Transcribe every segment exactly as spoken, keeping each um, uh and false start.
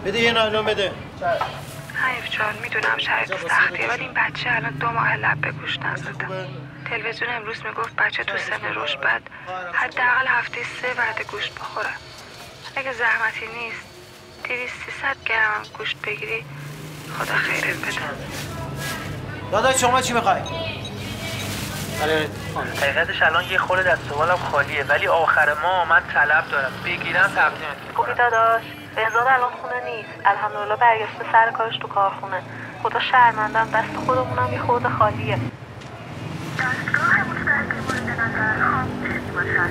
بده یه نایلون بده. حیف جان، میدونم شرایط سختیه ولی این بچه الان دو ماه لب به گوش نزده. تلویزیون امروز میگفت بچه تو سن رشد بعد حداقل هفته سه وعده گوشت بخوره. اگه زحمتی نیست دویست سیصد گرم گوشت بگیری خدا خیرت بده. داداش شما چی میخوای؟ آره حقیقتش الان یه خورده دست و بالم خالیه ولی آخر ماه من طلب دارم بگیرم تقدیمت. خوبی داداش؟ بهزاد الان خونه نیست. الحمدلله برگشته سر کارش تو کارخونه. خدا شرمندم دست خودمونم یه خورده خالیه. دستگاه مستقیم مورد نظر خاموش باشد.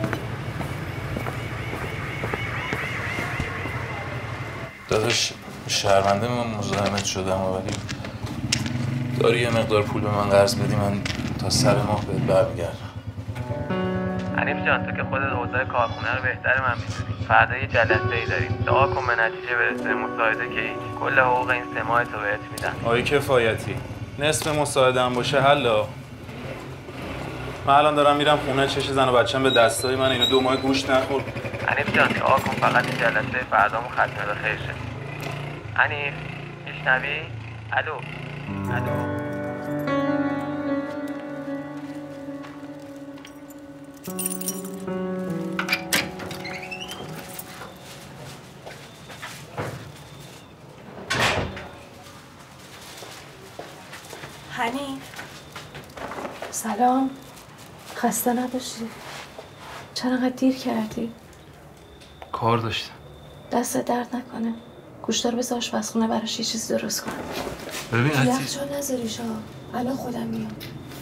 داداش شرمنده من مزاحمت شدم ولی داری یه مقدار پول به من قرض بدی من تا سر ماه بهت برمیگردم. حنیف جان تو که خودت اوضاع کارخونه رو بهتر من میدونی. فردا یه جلسه ای داریم. دعا کن به نتیجه برسه. مساعده که هیچ. کل حقوق این سه ماه تو بهت میدن. آقای کفایتی نصف مساعده هم باشه حالا. من الان دارم میرم خونه چش زن و بچه‌م به دستای من اینو دو ماه گوشت نخورد. حنیف جان دعا کن فقط این جلسه فردامو ختم به خیر شه. حنیف میشنوی؟ الو الو حنیف سلام، خسته نباشی. چرا انقدر دیر کردی؟ کار داشتم. دست درد نکنه. گوشتا رو بذار آشپزخونه براش یه چیزی درست کن. ببین عزیز یخچال نذاری شا. الان خودم میام.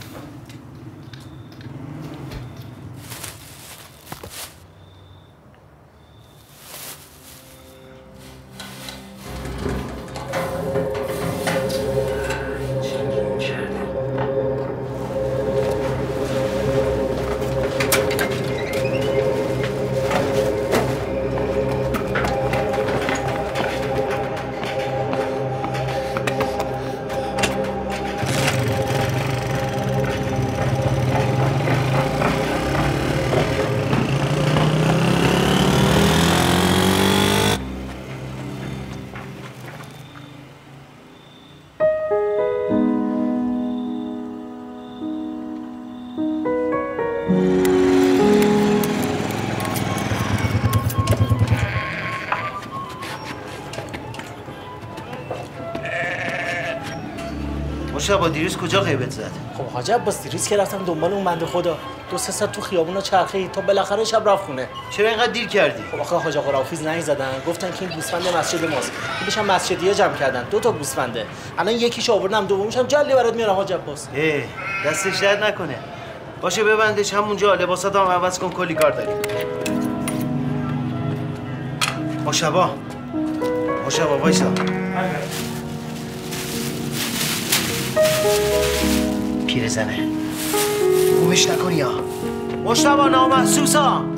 مشتبه دیروز کجا غیبت زد؟ خب حاج عباس دیروز که رفتم دنبال اون بنده خدا دو سه ساعت تو خیابونا چرخید تا بالاخره شب رفت خونه. چرا اینقدر دیر کردی؟ خب آخه حاج آقا رافیز زنگ زدن گفتن که این گوسفند مسجد ماست. خودش هم مسجدیه جمع کردن دو تا گوسفنده. الان یکیش آوردم دومیش هم جلی برات میارم حاج عباس. اه دستش درد نکنه. باشه ببندش همونجا لباساتو هم عوض کن کلی کار داریم. مشتبه مشتبه وایسا. پیرزنه گومش نکنی یا مشتبه نامحسوسا.